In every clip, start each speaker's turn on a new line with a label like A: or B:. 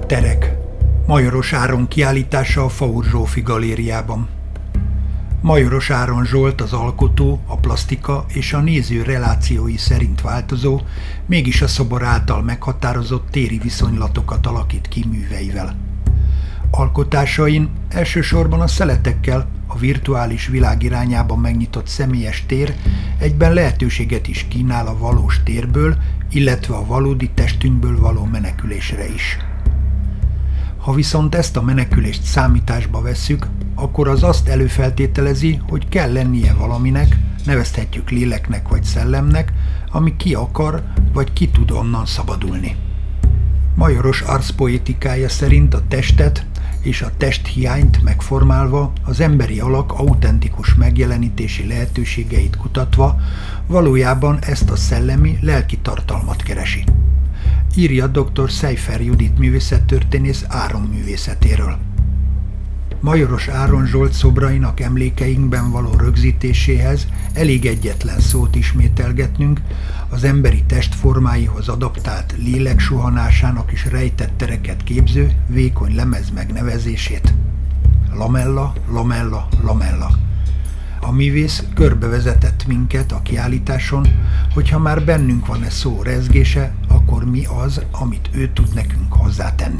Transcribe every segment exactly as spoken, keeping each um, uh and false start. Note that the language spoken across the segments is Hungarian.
A: Terek. Majoros Áron kiállítása a Faur Zsófi Galériában. Majoros Áron Zsolt az alkotó, a plasztika és a néző relációi szerint változó, mégis a szobor által meghatározott téri viszonylatokat alakít ki műveivel. Alkotásain elsősorban a szeletekkel a virtuális világ irányában megnyitott személyes tér egyben lehetőséget is kínál a valós térből, illetve a valódi testünkből való menekülésre is. Ha viszont ezt a menekülést számításba vesszük, akkor az azt előfeltételezi, hogy kell lennie valaminek, nevezhetjük léleknek vagy szellemnek, ami ki akar, vagy ki tud onnan szabadulni. Majoros arszpoétikája szerint a testet és a testhiányt megformálva, az emberi alak autentikus megjelenítési lehetőségeit kutatva, valójában ezt a szellemi, lelki tartalmat keresi. Írja dr. Szejfer Judit művészettörténész Áron művészetéről. Majoros Áron Zsolt szobrainak emlékeinkben való rögzítéséhez elég egyetlen szót ismételgetnünk, az emberi testformáihoz adaptált lélek suhanásának is rejtett tereket képző vékony lemez megnevezését. Lamella, lamella, lamella. A művész körbevezetett minket a kiállításon, hogyha már bennünk van e szó rezgése, akkor mi az, amit ő tud nekünk hozzátenni.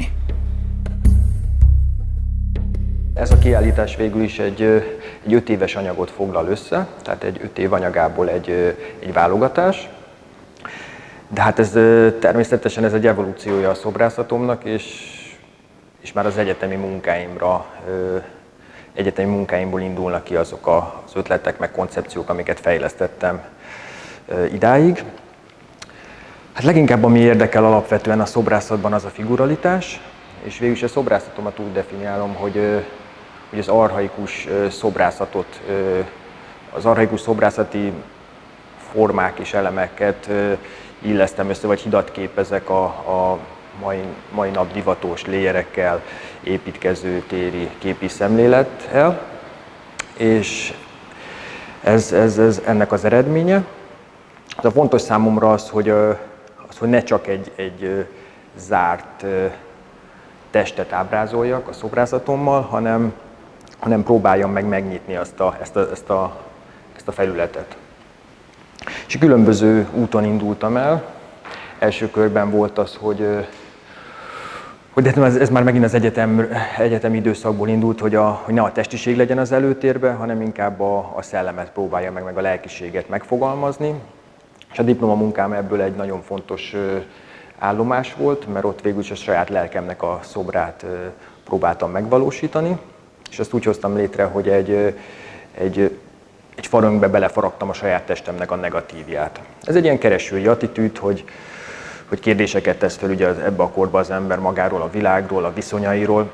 B: Ez a kiállítás végül is egy, egy öt éves anyagot foglal össze, tehát egy öt év anyagából egy, egy válogatás. De hát ez természetesen ez egy evolúciója a szobrászatomnak, és, és már az egyetemi munkáimra, egyetemi munkáimból indulnak ki azok az ötletek, meg koncepciók, amiket fejlesztettem idáig. Hát leginkább ami érdekel alapvetően a szobrászatban az a figuralitás, és végül is a szobrászatomat úgy definiálom, hogy, hogy az archaikus szobrászatot, az archaikus szobrászati formák és elemeket illesztem össze, vagy hidat képezek a, a mai, mai nap divatos léjerekkel, építkező téri képi szemlélettel, és ez, ez, ez ennek az eredménye. Az a fontos számomra az, hogy, az, hogy ne csak egy, egy zárt testet ábrázoljak a szobrászatommal, hanem, hanem próbáljam meg megnyitni azt a, ezt, a, ezt, a, ezt a felületet. És különböző úton indultam el. Első körben volt az, hogy, hogy ez, ez már megint az egyetem, egyetemi időszakból indult, hogy, a, hogy ne a testiség legyen az előtérben, hanem inkább a, a szellemet próbálja meg, meg a lelkiséget megfogalmazni. És a diplomamunkám ebből egy nagyon fontos állomás volt, mert ott végül is a saját lelkemnek a szobrát próbáltam megvalósítani, és ezt úgy hoztam létre, hogy egy, egy, egy farönkbe belefaragtam a saját testemnek a negatívját. Ez egy ilyen keresői attitűd, hogy, hogy kérdéseket tesz fel ugye ebbe a korba az ember magáról, a világról, a viszonyairól.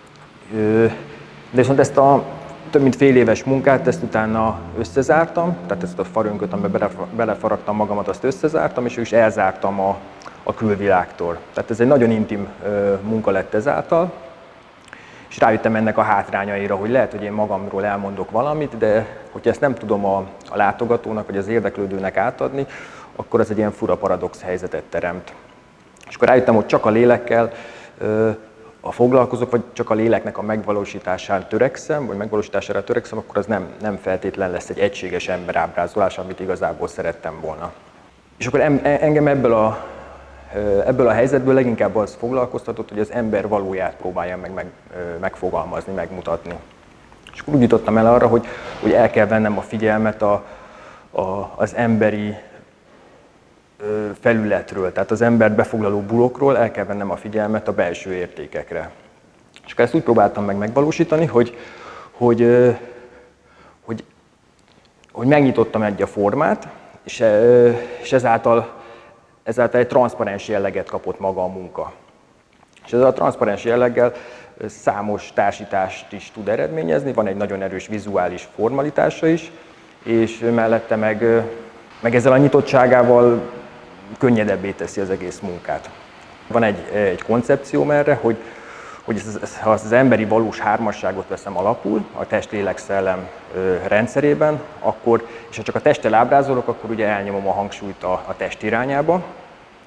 B: De viszont ezt a több mint fél éves munkát, ezt utána összezártam, tehát ezt a farönköt, amiben belefaragtam magamat, azt összezártam, és is elzártam a a külvilágtól. Tehát ez egy nagyon intim ö, munka lett ezáltal, és rájöttem ennek a hátrányaira, hogy lehet, hogy én magamról elmondok valamit, de hogyha ezt nem tudom a, a látogatónak, vagy az érdeklődőnek átadni, akkor ez egy ilyen fura paradox helyzetet teremt. És akkor rájöttem, hogy csak a lélekkel ö, ha foglalkozok, vagy csak a léleknek a megvalósításán törekszem, vagy megvalósítására törekszem, akkor az nem, nem feltétlen lesz egy egységes emberábrázolás, amit igazából szerettem volna. És akkor engem ebből a Ebből a helyzetből leginkább az foglalkoztatott, hogy az ember valóját próbáljam meg, meg megfogalmazni, megmutatni. És akkor úgy jutottam el arra, hogy, hogy el kell vennem a figyelmet a, a, az emberi felületről, tehát az embert befoglaló bulokról el kell vennem a figyelmet a belső értékekre. És akkor ezt úgy próbáltam meg megvalósítani, hogy, hogy, hogy, hogy megnyitottam egy a formát, és, és ezáltal Ezáltal egy transzparens jelleget kapott maga a munka. És ezzel a transzparens jelleggel számos társítást is tud eredményezni, van egy nagyon erős vizuális formalitása is, és mellette meg, meg ezzel a nyitottságával könnyedebbé teszi az egész munkát. Van egy, egy koncepcióm erre, hogy, hogy ez, ez, ha az emberi valós hármasságot veszem alapul, a test-lélek-szellem rendszerében, akkor, és ha csak a testtel ábrázolok, akkor ugye elnyomom a hangsúlyt a, a test irányába,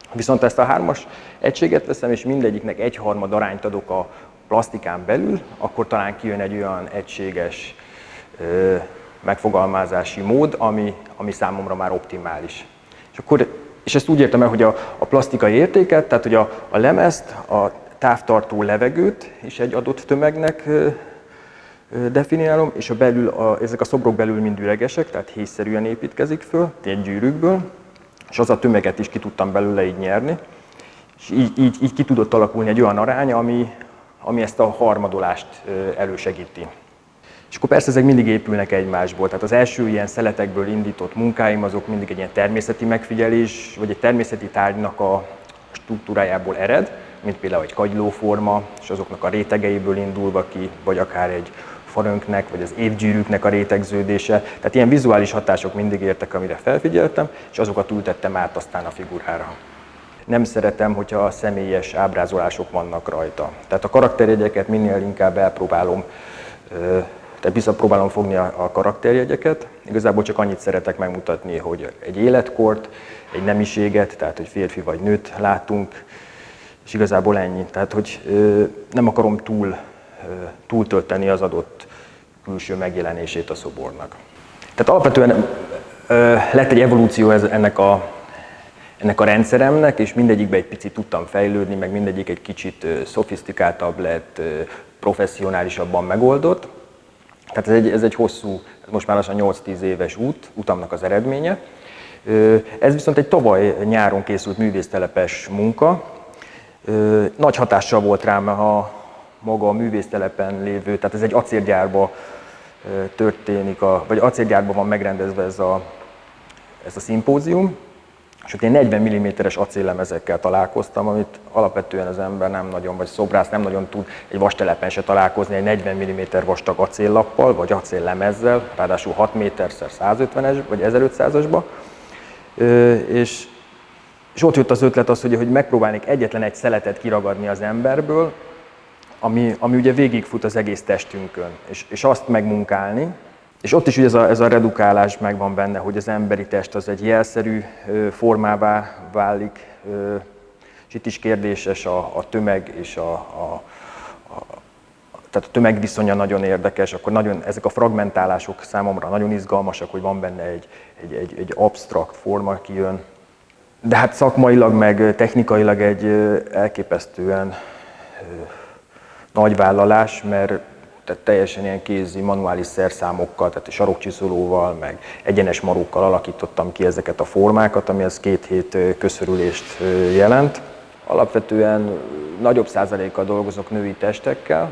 B: Viszont ezt a hármas egységet veszem, és mindegyiknek egyharmad arányt adok a plastikán belül, akkor talán kijön egy olyan egységes ö, megfogalmazási mód, ami, ami számomra már optimális. És, akkor, és ezt úgy értem el, hogy a, a plastikai értéket, tehát hogy a, a lemezt, a távtartó levegőt is egy adott tömegnek ö, ö, definiálom, és a belül, a, ezek a szobrok belül mind üregesek, tehát héjszerűen építkezik föl, egy gyűrűkből, és az a tömeget is ki tudtam belőle így nyerni, és így, így, így ki tudott alakulni egy olyan arány, ami, ami ezt a harmadolást elősegíti. És akkor persze ezek mindig épülnek egymásból, tehát az első ilyen szeletekből indított munkáim azok mindig egy ilyen természeti megfigyelés, vagy egy természeti tárgynak a struktúrájából ered, mint például egy kagylóforma, és azoknak a rétegeiből indulva ki, vagy akár egy farönknek, vagy az évgyűrűknek a rétegződése. Tehát ilyen vizuális hatások mindig értek, amire felfigyeltem, és azokat ültettem át aztán a figurára. Nem szeretem, hogyha személyes ábrázolások vannak rajta. Tehát a karakterjegyeket minél inkább elpróbálom, tehát visszapróbálom fogni a karakterjegyeket. Igazából csak annyit szeretek megmutatni, hogy egy életkort, egy nemiséget, tehát hogy férfi vagy nőt látunk, és igazából ennyi. Tehát, hogy nem akarom túl, túltölteni az adott külső megjelenését a szobornak. Tehát alapvetően lett egy evolúció ennek a, ennek a rendszeremnek, és mindegyikben egy picit tudtam fejlődni, meg mindegyik egy kicsit szofisztikáltabb lett, professzionálisabban megoldott. Tehát ez egy, ez egy hosszú, most már lassan nyolc-tíz éves út, utamnak az eredménye. Ez viszont egy tavaly nyáron készült művésztelepes munka. Nagy hatással volt rám a maga a művésztelepen lévő, tehát ez egy acélgyárba történik, a, vagy acélgyárban van megrendezve ez a, ez a szimpózium, és ott én negyven milliméteres acéllemezekkel találkoztam, amit alapvetően az ember nem nagyon, vagy szobrász nem nagyon tud egy vastelepen se találkozni egy negyven milliméter vastag acéllappal, vagy acéllemezzel, ráadásul hat méterszer százötvenes, vagy ezerötszázasba. És, és ott jött az ötlet az, hogy, hogy megpróbálnék egyetlen egy szeletet kiragadni az emberből, ami, ami ugye végigfut az egész testünkön, és, és azt megmunkálni. És ott is ugye ez a, ez a redukálás megvan benne, hogy az emberi test az egy jelszerű formává válik, és itt is kérdéses a, a tömeg és a, a, a, tehát a tömegviszonya nagyon érdekes, akkor nagyon, ezek a fragmentálások számomra nagyon izgalmasak, hogy van benne egy, egy, egy, egy absztrakt forma kijön. De hát szakmailag meg technikailag egy elképesztően nagy vállalás, mert tehát teljesen ilyen kézi, manuális szerszámokkal, tehát sarokcsiszolóval, meg egyenes marókkal alakítottam ki ezeket a formákat, ami az két hét köszörülést jelent. Alapvetően nagyobb százalékkal dolgozok női testekkel,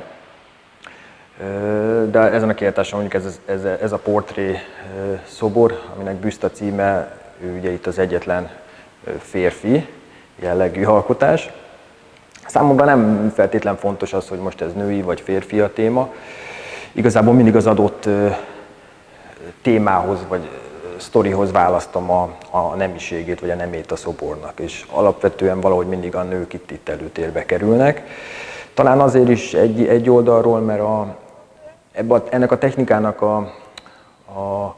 B: de ezen a kiállításon mondjuk ez, ez, ez a portré szobor, aminek büszta címe, ő ugye itt az egyetlen férfi jellegű alkotás. Számomra nem feltétlen fontos az, hogy most ez női vagy férfi a téma. Igazából mindig az adott témához vagy sztorihoz választom a, a nemiségét vagy a nemét a szobornak, és alapvetően valahogy mindig a nők itt, itt előtérbe kerülnek. Talán azért is egy, egy oldalról, mert a, ebbe a, ennek a technikának a, a,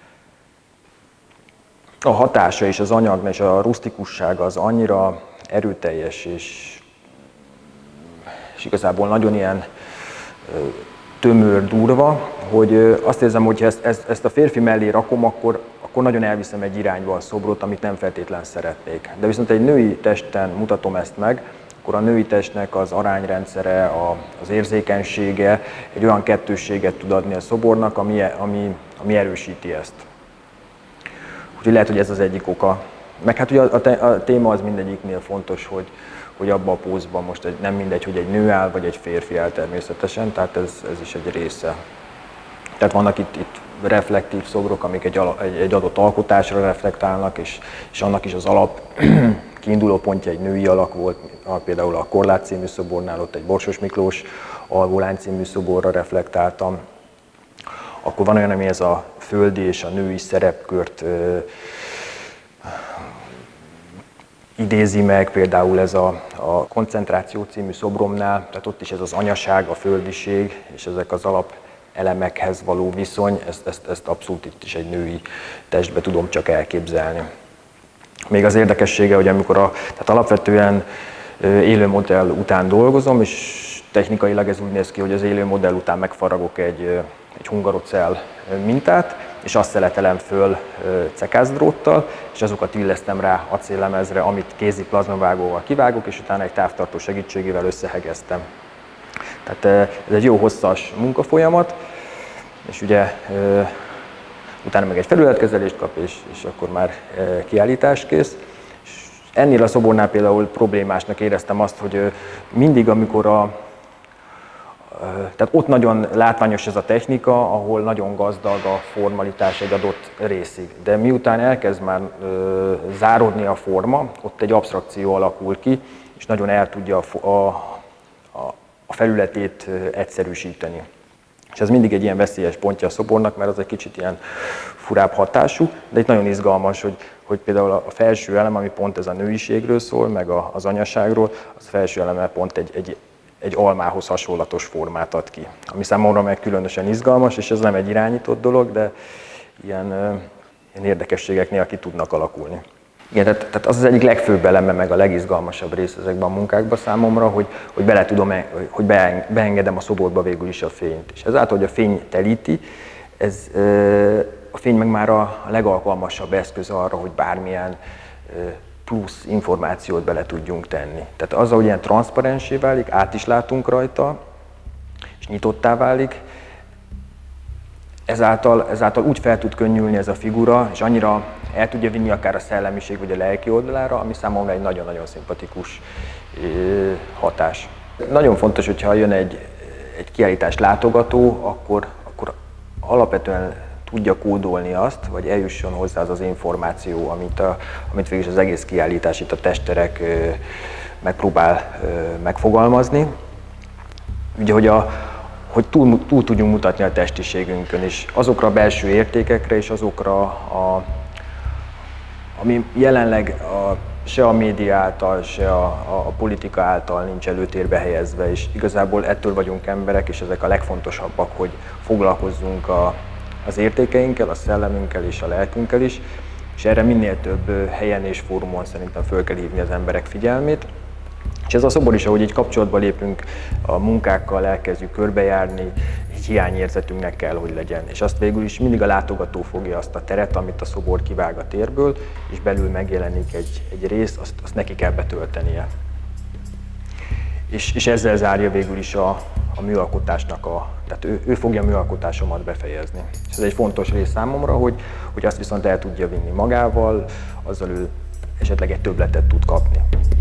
B: a hatása és az anyag és a rusztikussága az annyira erőteljes, és és igazából nagyon ilyen tömör, durva, hogy azt érzem, hogy ha ezt, ezt, ezt a férfi mellé rakom, akkor, akkor nagyon elviszem egy irányba a szobrot, amit nem feltétlen szeretnék. De viszont egy női testen mutatom ezt meg, akkor a női testnek az arányrendszere, a, az érzékenysége egy olyan kettősséget tud adni a szobornak, ami, ami, ami erősíti ezt. Úgyhogy lehet, hogy ez az egyik oka. Meg hát ugye a, a, a téma az mindegyiknél fontos, hogy hogy abban a pózban most egy, nem mindegy, hogy egy nő áll, vagy egy férfi áll természetesen, tehát ez, ez is egy része. Tehát vannak itt, itt reflektív szobrok, amik egy, egy, egy adott alkotásra reflektálnak, és, és annak is az alap kiinduló pontja egy női alak volt, például a Korlát című szobornál, ott egy Borsos Miklós Alvólány című szoborra reflektáltam. Akkor van olyan, ami ez a földi és a női szerepkört idézi meg, például ez a, a Koncentráció című szobromnál, tehát ott is ez az anyaság, a földiség és ezek az alap elemekhez való viszony, ezt, ezt, ezt abszolút itt is egy női testbe tudom csak elképzelni. Még az érdekessége, hogy amikor a, tehát alapvetően élő modell után dolgozom, és technikailag ez úgy néz ki, hogy az élő modell után megfaragok egy, egy hungarocell mintát, és azt szeletelem föl cekászdróttal, és azokat illesztem rá acéllemezre, amit kézi plazmavágóval kivágok, és utána egy távtartó segítségével összehegeztem. Tehát ez egy jó hosszas munkafolyamat, és ugye utána meg egy felületkezelést kap, és, és akkor már kiállításkész. És ennél a szobornál például problémásnak éreztem azt, hogy mindig, amikor a Tehát ott nagyon látványos ez a technika, ahol nagyon gazdag a formalitás egy adott részig. De miután elkezd már ö, zárodni a forma, ott egy absztrakció alakul ki, és nagyon el tudja a, a, a felületét egyszerűsíteni. És ez mindig egy ilyen veszélyes pontja a szobornak, mert az egy kicsit ilyen furább hatású, de itt nagyon izgalmas, hogy, hogy például a felső elem, ami pont ez a nőiségről szól, meg a, az anyaságról, az felső eleme pont egy, egy egy almához hasonlatos formát ad ki, ami számomra meg különösen izgalmas, és ez nem egy irányított dolog, de ilyen, ilyen érdekességeknél ki tudnak alakulni. Igen, tehát, tehát az az egyik legfőbb eleme, meg a legizgalmasabb rész ezekben a munkákban számomra, hogy, hogy bele tudom, hogy beengedem a szoborba végül is a fényt. És ezáltal, hogy a fény telíti, ez, a fény meg már a legalkalmasabb eszköz arra, hogy bármilyen plusz információt bele tudjunk tenni. Tehát az, hogy ilyen transzparensé válik, át is látunk rajta, és nyitottá válik, ezáltal, ezáltal úgy fel tud könnyülni ez a figura, és annyira el tudja vinni akár a szellemiség vagy a lelki oldalára, ami számomra egy nagyon-nagyon szimpatikus hatás. Nagyon fontos, hogyha jön egy, egy kiállítás látogató, akkor, akkor alapvetően tudja kódolni azt, vagy eljusson hozzá az az információ, amit, a, amit végül az egész kiállítás, itt a testterek megpróbál megfogalmazni. Ugye, hogy, a, hogy túl, túl tudjunk mutatni a testiségünkön, és azokra a belső értékekre, és azokra, a, ami jelenleg a, se a média által, se a, a, a politika által nincs előtérbe helyezve, és igazából ettől vagyunk emberek, és ezek a legfontosabbak, hogy foglalkozzunk a az értékeinkkel, a szellemünkkel és a lelkünkkel is, és erre minél több helyen és fórumon szerintem föl kell hívni az emberek figyelmét. És ez a szobor is, ahogy így kapcsolatba lépünk a munkákkal, elkezdjük körbejárni, egy hiányérzetünknek kell, hogy legyen. És azt végül is mindig a látogató fogja azt a teret, amit a szobor kivág a térből, és belül megjelenik egy, egy rész, azt, azt neki kell betöltenie. És, és ezzel zárja végül is a, a műalkotásnak a, tehát ő, ő fogja a műalkotásomat befejezni. És ez egy fontos rész számomra, hogy, hogy azt viszont el tudja vinni magával, azzal ő esetleg egy többletet tud kapni.